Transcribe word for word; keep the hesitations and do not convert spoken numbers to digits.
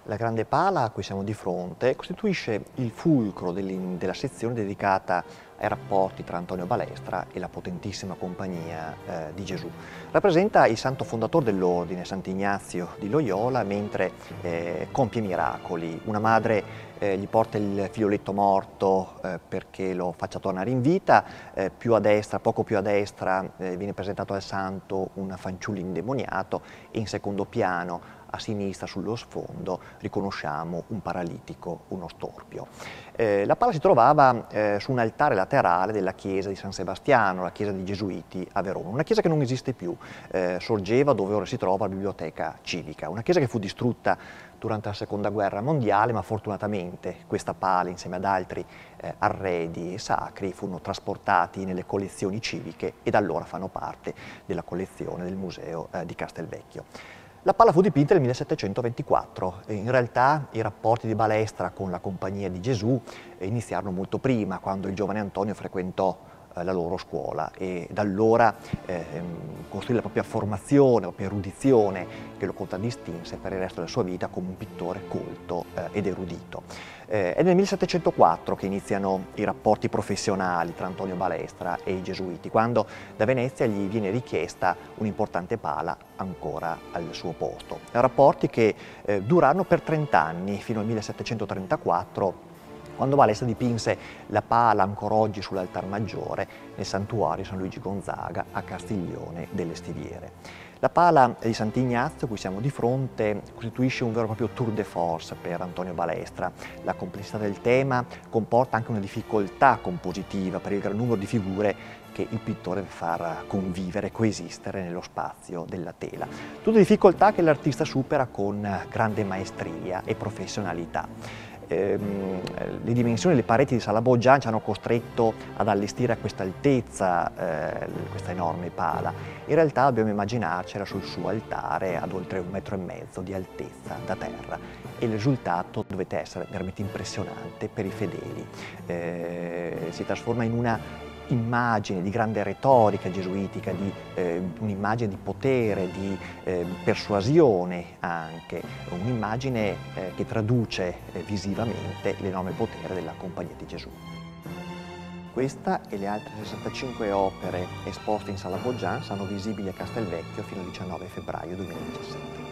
La grande pala a cui siamo di fronte costituisce il fulcro della sezione dedicata ai rapporti tra Antonio Balestra e la potentissima Compagnia eh, di Gesù. Rappresenta il santo fondatore dell'ordine, Sant'Ignazio di Loyola, mentre eh, compie miracoli. Una madre eh, gli porta il figlioletto morto eh, perché lo faccia tornare in vita, eh, più a destra, poco più a destra eh, viene presentato al santo un fanciullo indemoniato e in secondo piano a sinistra sullo sfondo riconosciamo un paralitico, uno storpio. Eh, la pala si trovava eh, su un altare laterale della chiesa di San Sebastiano, la chiesa dei Gesuiti a Verona, una chiesa che non esiste più, eh, sorgeva dove ora si trova la biblioteca civica, una chiesa che fu distrutta durante la seconda guerra mondiale, ma fortunatamente questa pala insieme ad altri eh, arredi sacri furono trasportati nelle collezioni civiche e da allora fanno parte della collezione del museo eh, di Castelvecchio. La pala fu dipinta nel millesettecentoventiquattro e in realtà i rapporti di Balestra con la Compagnia di Gesù iniziarono molto prima, quando il giovane Antonio frequentò eh, la loro scuola e da allora eh, costruì la propria formazione, la propria erudizione che lo contraddistinse per il resto della sua vita come un pittore colto eh, ed erudito. Eh, è nel millesettecentoquattro che iniziano i rapporti professionali tra Antonio Balestra e i Gesuiti, quando da Venezia gli viene richiesta un'importante pala ancora al suo posto. Rapporti che eh, durarono per trent'anni, fino al millesettecentotrentaquattro, quando Balestra dipinse la pala ancora oggi sull'altar maggiore nel santuario San Luigi Gonzaga a Castiglione delle Stiviere. La pala di Sant'Ignazio a cui siamo di fronte costituisce un vero e proprio tour de force per Antonio Balestra. La complessità del tema comporta anche una difficoltà compositiva per il gran numero di figure che il pittore deve far convivere, coesistere nello spazio della tela. Tutte difficoltà che l'artista supera con grande maestria e professionalità. Ehm, le dimensioni delle pareti di Sala Boggian ci hanno costretto ad allestire a questa altezza eh, questa enorme pala. In realtà dobbiamo immaginarcela sul suo altare ad oltre un metro e mezzo di altezza da terra e il risultato dovete essere veramente impressionante per i fedeli. Eh, si trasforma in una immagine di grande retorica gesuitica, di eh, un'immagine di potere, di eh, persuasione anche, un'immagine eh, che traduce eh, visivamente l'enorme potere della Compagnia di Gesù. Questa e le altre sessantacinque opere esposte in Sala Boggian saranno visibili a Castelvecchio fino al diciannove febbraio duemiladiciassette.